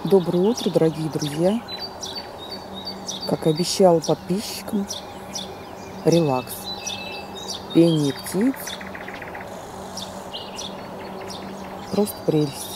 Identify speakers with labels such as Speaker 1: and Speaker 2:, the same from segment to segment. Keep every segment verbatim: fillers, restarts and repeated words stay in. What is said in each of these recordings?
Speaker 1: Доброе утро, дорогие друзья! Как обещала подписчикам, релакс, пение птиц, просто прелесть.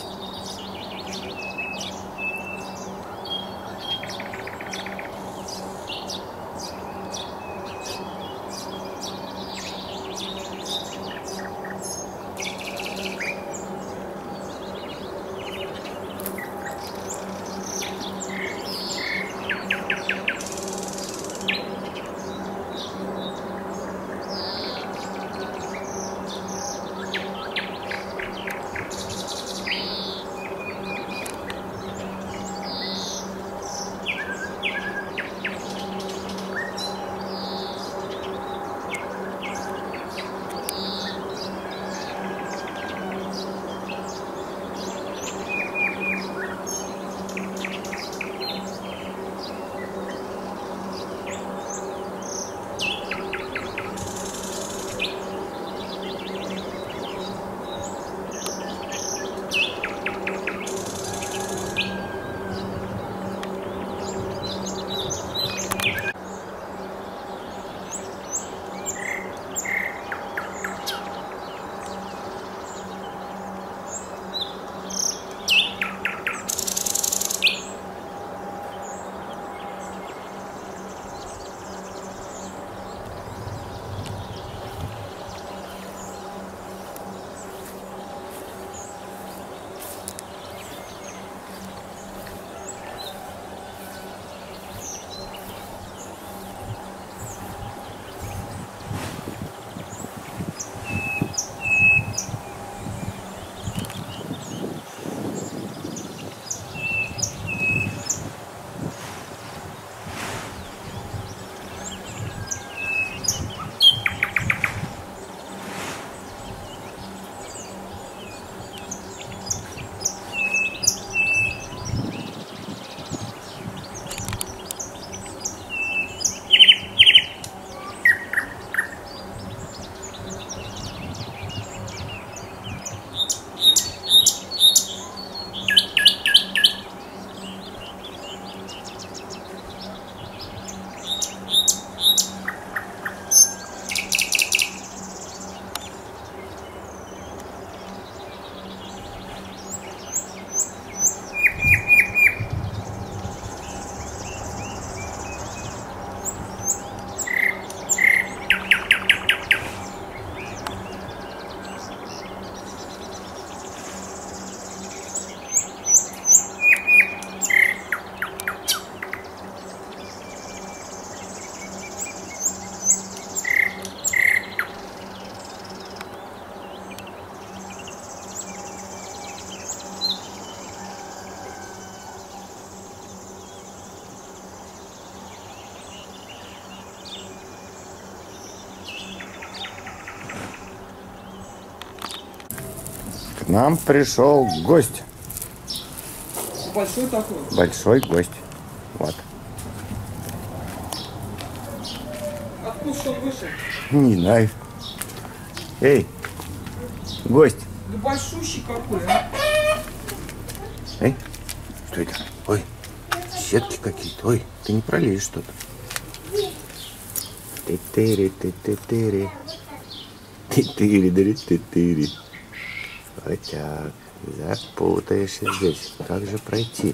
Speaker 2: К нам пришел гость.
Speaker 1: Большой такой?
Speaker 2: Большой гость. Вот.
Speaker 1: Откуда он вышел?
Speaker 2: Не знаю. Эй, гость.
Speaker 1: Да большущий какой, а?
Speaker 2: Эй, что это? Ой, сетки какие-то. Ой, ты не пролезешь что-то. Ты-тыри, ты-ты-тыри. Ты-тыри, ты-тыри. Вот так. Запутаешься здесь. Как же пройти?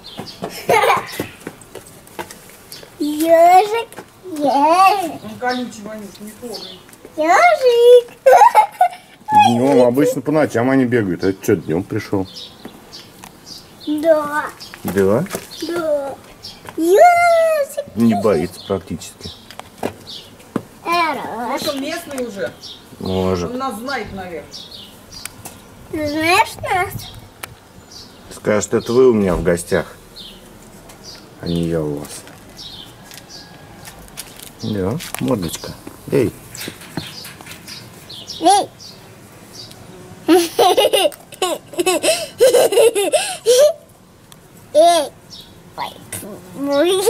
Speaker 3: Ежик, ежик.
Speaker 1: Он колючий, Ванюш, не трогай.
Speaker 3: Ежик.
Speaker 2: Днем обычно по ночам они бегают. А что, днем пришел?
Speaker 3: Да.
Speaker 2: Да?
Speaker 3: Да. Ежик.
Speaker 2: Не боится практически.
Speaker 1: Может, он местный уже?
Speaker 2: Может.
Speaker 1: Он нас знает, наверное.
Speaker 3: Ты знаешь нас?
Speaker 2: Скажет, это вы у меня в гостях, а не я у вас. Да, мордочка. Эй.
Speaker 3: Эй. Эй. Ой.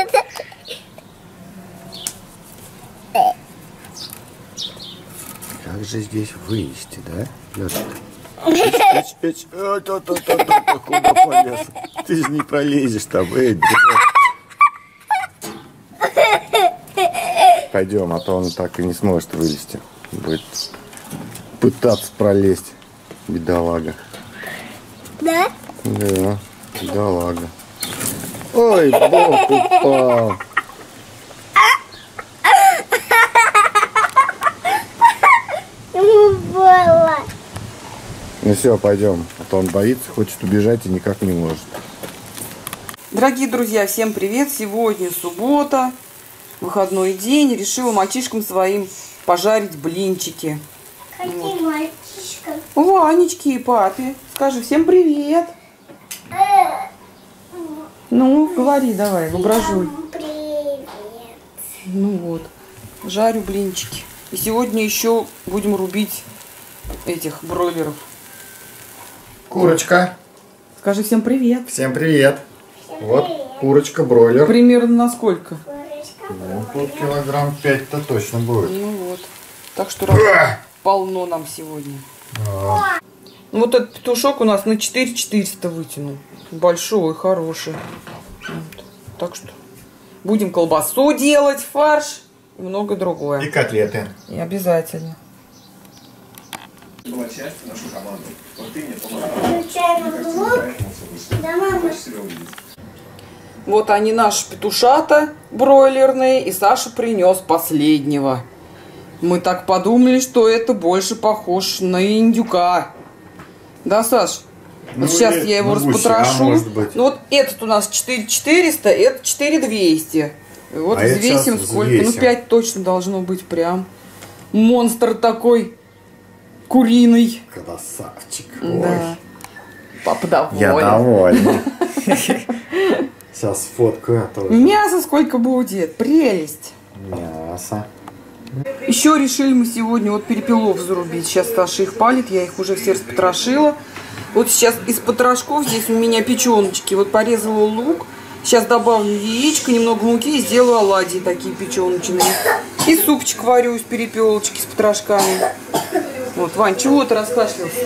Speaker 2: Как же здесь вылезти, да, Лёшка? Эч, эч, эч. Э, та, та, та, та, та, куда полез? Ты же не пролезешь там, эй, пойдем, а то он так и не сможет вылезти. Будет пытаться пролезть, бедолага.
Speaker 3: Да?
Speaker 2: Да, бедолага. Ой, Бог упал.
Speaker 3: Ему было.
Speaker 2: Ну все, пойдем. А то он боится, хочет убежать и никак не может.
Speaker 1: Дорогие друзья, всем привет! Сегодня суббота, выходной день. Решила мальчишкам своим пожарить блинчики.
Speaker 3: Какие мальчишка?
Speaker 1: Ванечке и папе. Скажи всем привет. Ну, говори давай, воображуй.
Speaker 3: Привет.
Speaker 1: Ну вот, жарю блинчики. И сегодня еще будем рубить этих бройлеров.
Speaker 2: Курочка.
Speaker 1: Скажи всем привет.
Speaker 2: Всем привет.
Speaker 3: Всем
Speaker 2: Вот
Speaker 3: привет.
Speaker 2: курочка, бройлер.
Speaker 1: Примерно на сколько?
Speaker 3: Курочка.
Speaker 2: Ну, тут килограмм пять-то точно будет.
Speaker 1: Ну вот. Так что работы полно нам сегодня.
Speaker 2: А.
Speaker 1: Ну, вот этот петушок у нас на четыре четыреста вытянул. Большой, хороший. Вот. Так что будем колбасу делать, фарш и много другое.
Speaker 2: И котлеты.
Speaker 1: И обязательно.
Speaker 4: Была частью нашу команду. Вот ты мне помогала.
Speaker 3: Включаем звук. Да, мама.
Speaker 1: Вот они наши петушата бройлерные, и Саша принес последнего. Мы так подумали, что это больше похож на индюка. Да, Саш?
Speaker 2: Ну,
Speaker 1: Вот сейчас
Speaker 2: или
Speaker 1: я его
Speaker 2: на гуся,
Speaker 1: распотрошу.
Speaker 2: может быть.
Speaker 1: Ну вот этот у нас четыре четыреста, это четыре двести. И вот
Speaker 2: А это
Speaker 1: взвесим
Speaker 2: сейчас
Speaker 1: сколько.
Speaker 2: взвесим.
Speaker 1: Ну пять точно должно быть прям. Монстр такой куриный.
Speaker 2: Красавчик.
Speaker 1: Да. Папа доволен.
Speaker 2: Я доволен. Сейчас сфоткаю тоже.
Speaker 1: Мясо сколько будет. Прелесть.
Speaker 2: Мясо.
Speaker 1: Еще решили мы сегодня вот перепелов зарубить. Сейчас Саша их палит, я их уже все распотрошила. Вот сейчас из потрошков здесь у меня печеночки. Вот порезала лук. Сейчас добавлю яичко, немного муки и сделаю оладьи такие печеночные. И супчик варю из перепелочки с потрошками. Вот, Вань, чего ты раскашлялся?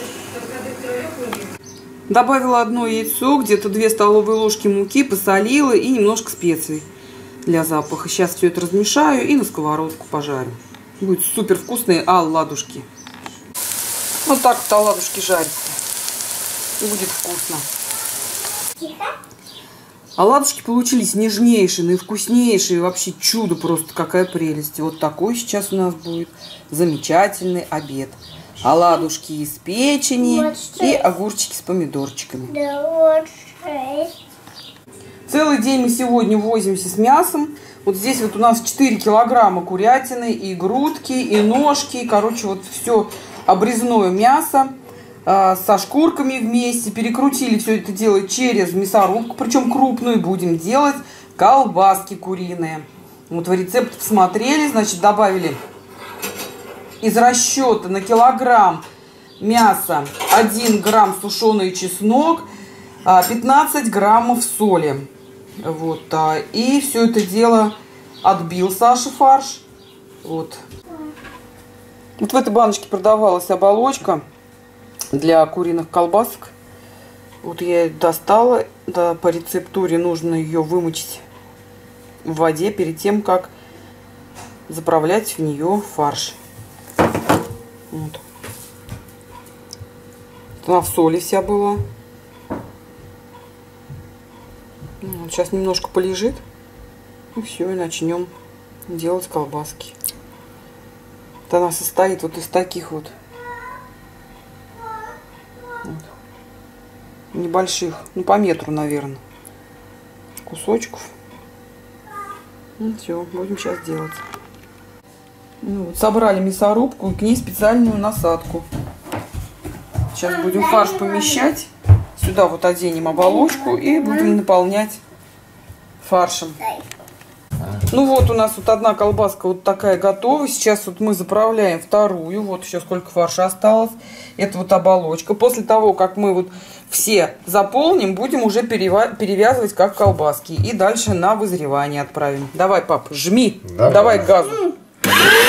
Speaker 1: Добавила одно яйцо, где-то две столовые ложки муки, посолила и немножко специй для запаха. Сейчас все это размешаю и на сковородку пожарю. Будет супер вкусные оладушки. Вот так вот оладушки жарятся. Будет вкусно.
Speaker 3: Тихо.
Speaker 1: Оладушки получились нежнейшие, наивкуснейшие. Вообще чудо просто, какая прелесть. Вот такой сейчас у нас будет замечательный обед. Оладушки из печени
Speaker 3: Вот что
Speaker 1: и
Speaker 3: это.
Speaker 1: огурчики с помидорчиками.
Speaker 3: Да вот шесть.
Speaker 1: Целый день мы сегодня возимся с мясом. Вот здесь вот у нас четыре килограмма курятины, и грудки, и ножки. Короче, вот все обрезное мясо э, со шкурками вместе. Перекрутили все это дело через мясорубку, причем крупную. Будем делать колбаски куриные. Вот в рецепт посмотрели, значит, добавили из расчета на килограмм мяса один грамм сушеный чеснок, пятнадцать граммов соли. Вот, и все это дело отбил Саша фарш. Вот. Вот в этой баночке продавалась оболочка для куриных колбасок. Вот я ее достала. Да, по рецептуре нужно ее вымочить в воде перед тем, как заправлять в нее фарш. Вот. Она в соли вся была. Вот сейчас немножко полежит. И все, и начнем делать колбаски. Вот она состоит вот из таких вот, вот небольших, ну по метру, наверное, кусочков. Ну все, будем сейчас делать. Ну, вот, собрали мясорубку и к ней специальную насадку. Сейчас будем фарш помещать. Сюда вот оденем оболочку и будем наполнять фаршем. Ну вот у нас вот одна колбаска вот такая готова. Сейчас вот мы заправляем вторую. Вот еще сколько фарша осталось. Это вот оболочка. После того, как мы вот все заполним, будем уже перевязывать как колбаски. И дальше на вызревание отправим. Давай, пап, жми. Давай, Давай газу.